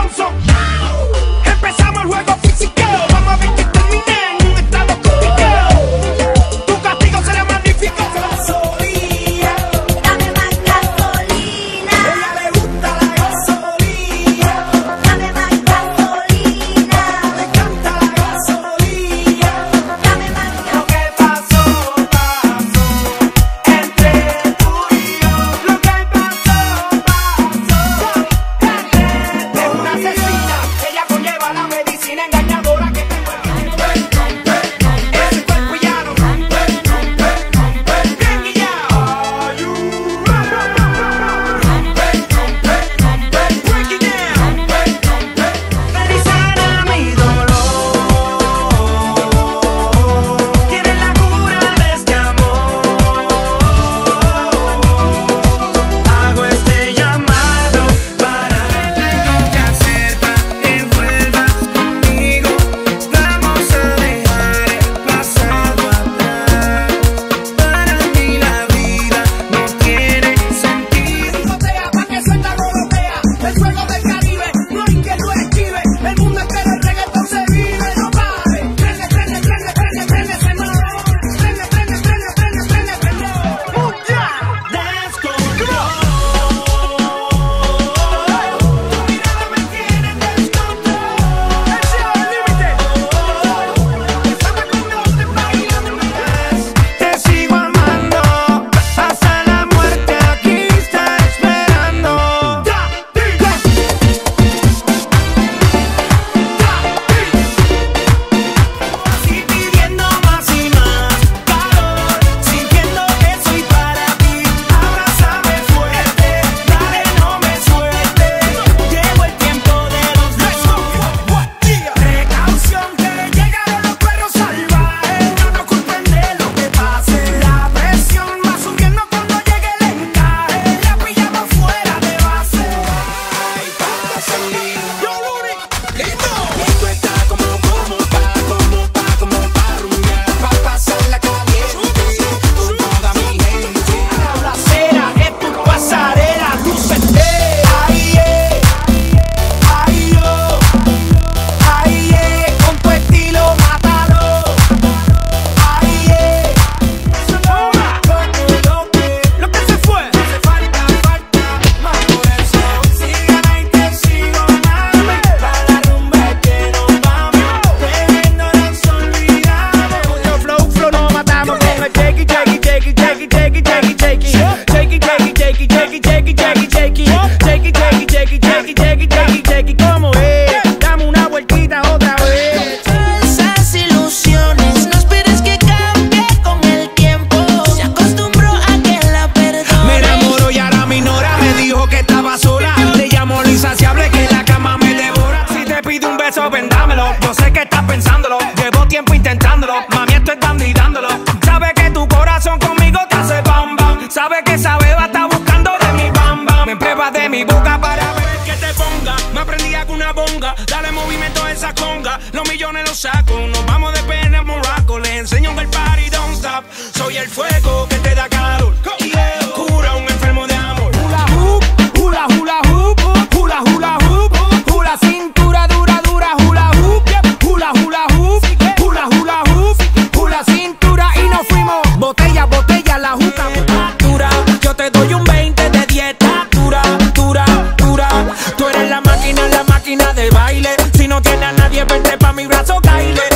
Johnson. Empezamos el juego fisiqueo. Vamos a ver que termine en un estado critiqueo. Tu castigo será magnífico. Gasolina, Dame más gasolina. a ella le gusta la gasolina. Dame más gasolina. Le encanta la gasolina. Dame más Lo que pasó, pasó entre tú y yo. Lo que pasó, pasó es una asesina. Ella conlleva la medicina engañadora que te envuelve. Ese cuerpo ya no bien guillado. Break it down. Ven y sana mi dolor. Tienes la cura de este amor. Hago este llamado para que acerca que vuelvas conmigo. Vamos a dejar el pasado atrás. Para mí la vida no tiene sentido. Botea pa' que suelta golotea. El fuego del Caribe, no hay quien lo esquive. El mundo entero el reggaetón se vive. No pare. Prende, prende, prende, prende, prende, prende. Prende, prende, prende, prende, prende, prende. Descontrol. Tu mirada me tiene en descontrol. El cielo al límite. Estaba con orden bailando. Te sigo amando hasta la muerte. Aquí está esperando. Así pidiendo más y más calor, sintiendo que soy para ti. Abrázame fuerte, dale, no me sueltes. Llegó el tiempo de los besos. Precaución que llegaron los perros salvajes. No nos culpen de lo que pase. La presión va subiendo cuando llegue el encaje. La pillamos fuera de base. Ay, pasa lindo. Listo. Esto está como pa' rumbear, pa' pasarla caliente con toda mi gente. La acera es tu pasarela, tu sendero. Con tu estilo mátalo. Eso no va. Lo que se fue. Hace falta más por eso. Sígame y te sigo amando. Para la rumba que nos vamos. Bebiéndonos olvidamos. Flow, nos matamos con el jakey, jakey, jakey, jakey, jakey, jakey, jakey. Jakey, jakey, jakey, jakey, jakey, jakey, jakey. Jakey, jakey, jakey, jakey, jakey, jakey, jakey. ¿Cómo es? Dame una vueltita otra vez. Falsas ilusiones, no esperes que cambie con el tiempo. Se acostumbró a que la perdone. Me enamoro y ahora mi nora me dijo que estaba sola. Te llamo lo insaciable que la cama me devora. Si te pido un beso, vendámelo. Yo sé que estás pensándolo. Llevo tiempo intentándolo. Mami, estoy dando y dándolo. Sabe que tu corazón conmigo te hace bam bam. Sabe que esa beba está buscando de mi bam bam. Me pruebas de mi boca para ver que te ponga. Me aprendí con una bonga. Dale movimiento a esa conga. Los millones los saco. Nos vamos de pena a Morocco. Les enseño que el party don't stop. Soy el fuego que te da calor. Cura un enfermo de amor. Hula hoop, hula hula hoop, hula hula hoop, hula cintura dura dura hula hoop, hula hula hoop, hula hula hoop, hula cintura y nos fuimos. Botella, botella, la juca dura. Yo te doy un 20 de dieta dura, dura, dura. Tú eres la máquina de baile. Si no tienes a nadie, vente pa' mi brazo, caile.